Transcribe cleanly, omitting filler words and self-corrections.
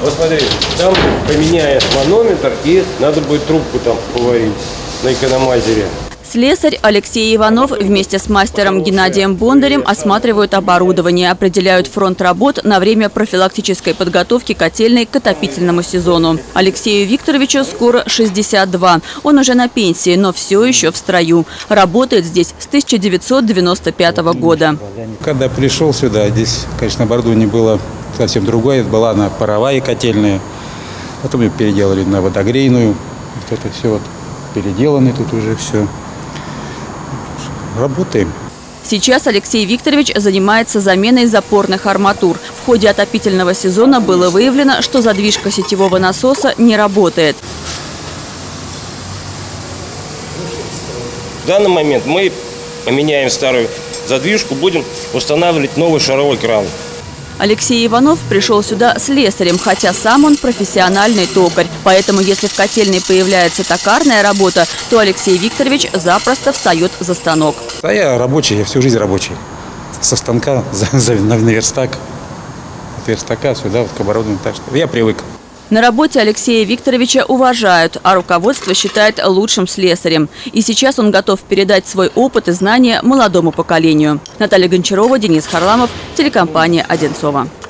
Вот смотри, там поменяешь манометр и надо будет трубку там поварить на экономайзере. Слесарь Алексей Иванов вместе с мастером Геннадием Бондарем осматривают оборудование, определяют фронт работ на время профилактической подготовки котельной к отопительному сезону. Алексею Викторовичу скоро 62. Он уже на пенсии, но все еще в строю. Работает здесь с 1995 года. Когда пришел сюда, здесь, конечно, оборудование было совсем другое. Была она паровая котельная, потом ее переделали на водогрейную. Вот это все вот переделано, тут уже все. Работаем. Сейчас Алексей Викторович занимается заменой запорных арматур. В ходе отопительного сезона было выявлено, что задвижка сетевого насоса не работает. В данный момент мы поменяем старую задвижку, будем устанавливать новый шаровой кран. Алексей Иванов пришел сюда слесарем, хотя сам он профессиональный токарь. Поэтому, если в котельной появляется токарная работа, то Алексей Викторович запросто встает за станок. А я рабочий, я всю жизнь рабочий. Со станка на верстак. От верстака сюда, вот к оборудованию. Так что я привык. На работе Алексея Викторовича уважают, а руководство считает лучшим слесарем. И сейчас он готов передать свой опыт и знания молодому поколению. Наталья Гончарова, Денис Харламов, телекомпания «Одинцово».